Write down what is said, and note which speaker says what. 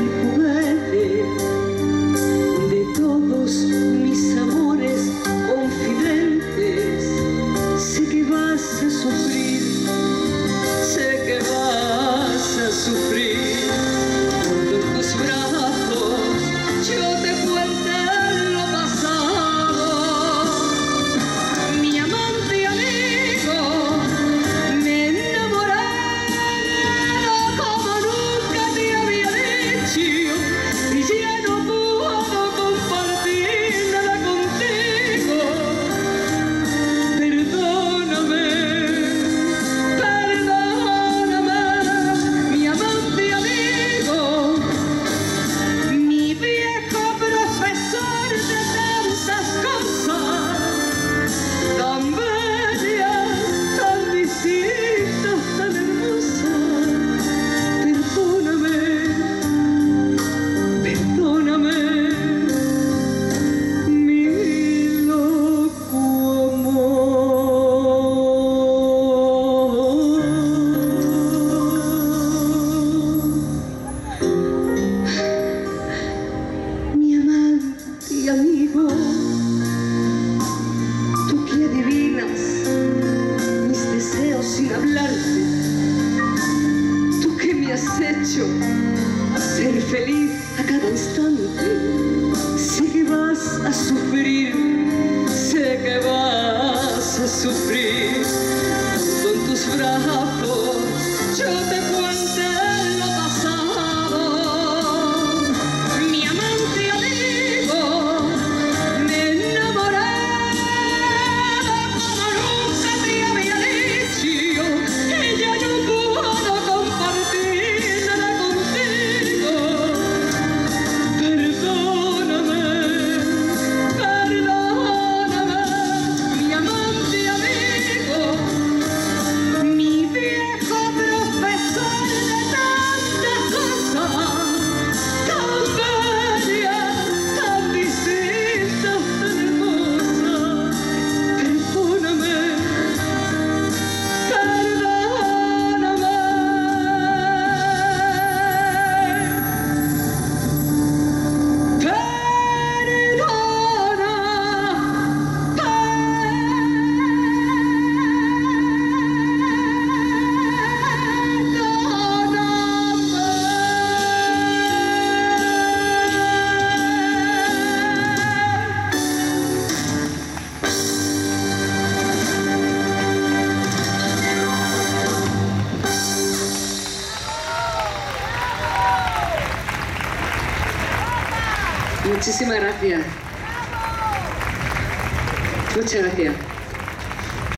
Speaker 1: el juguete de todos mis amores confidentes. Sé que vas a sufrir, sé que vas a sufrir. Cuando en tus brazos yo te cuente lo pasado, mi amante y amigo, me enamoré como nunca te había dicho, y ya no puedo compartir nada contigo. Perdóname, perdóname, mi amante y amigo, mi viejo profesor de tantas cosas, tan bellas, tan distintas, tan hermosas. Perdóname, perdóname, mi loco amor. Mi amante y amigo, tú que adivinas mis deseos sin hablarte, tú que me has hecho ser feliz a cada instante. Sé que vas a sufrir, sé que vas a sufrir. Con tus brazos yo te cuente lo pasado, mi amante y amigo, me enamoré como nunca te había dicho, y ya no puedo compartir nada contigo. Perdóname, perdóname, mi amante y amigo, mi viejo profesor de tantas cosas, tan bellas, tan distintas, tan hermosas. Perdóname, muchísimas gracias. Muchas gracias.